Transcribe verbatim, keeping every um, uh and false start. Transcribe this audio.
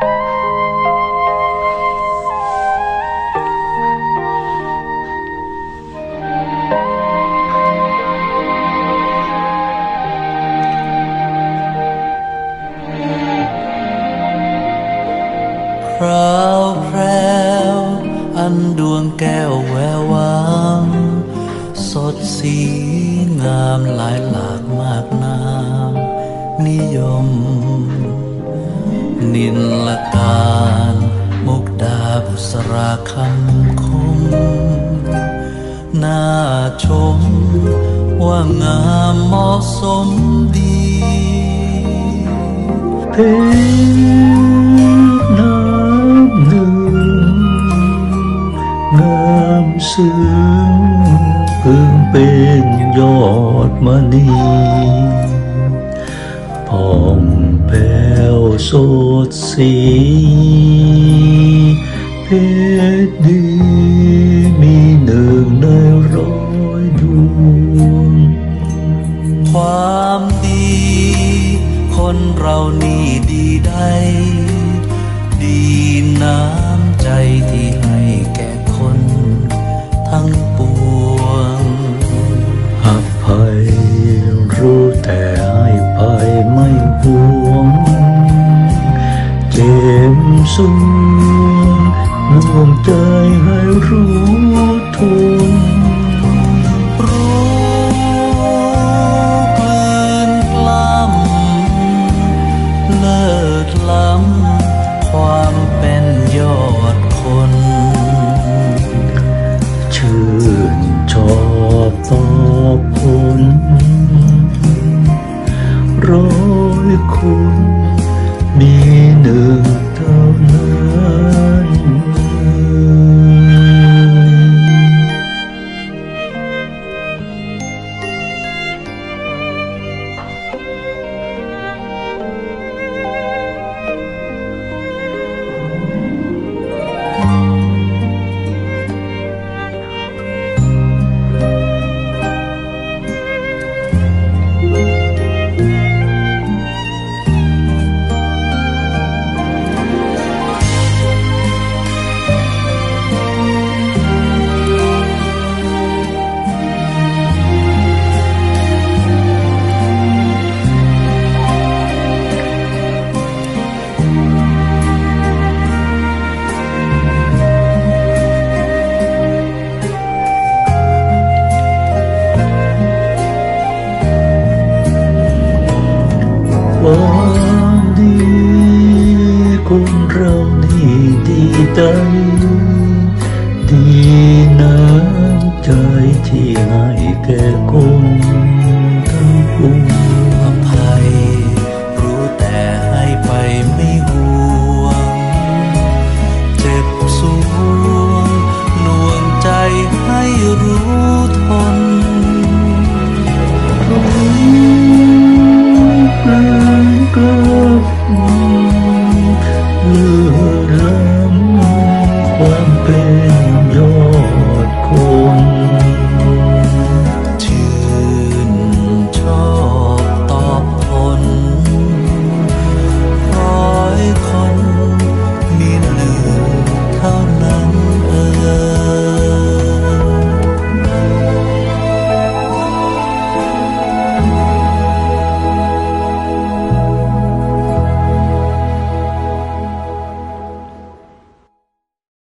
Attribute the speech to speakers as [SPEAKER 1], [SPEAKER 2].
[SPEAKER 1] พราวแพรวอันดวงแก้วแวววาวสดสีงามหลายหลากมากนามนิยมนินละการมุกดาบุษราคำคมน่าชมว่างามเหมาะสมดีเพลงน้ำหนึ่งงามซึ้งเพิ่งเป็นยอดมณีผ่องแผ้วสดสีเพชรดีมีหนึ่งในร้อยดวงความดีคนเรานี่ดีได้ดีน้ำใจที่ให้แก่คนทั้งปวงอภัยรู้แต่ให้ภัยไม่หวงเจ็บสวงน่วงใจให้รู้ทนรู้กลืนกล้ำเลิศล้ำความเป็นยอดคนชื่นชอบตอบผลร้อยคนมีหนึ่งเท่านั้นความดีคนเรานี่ดีใจ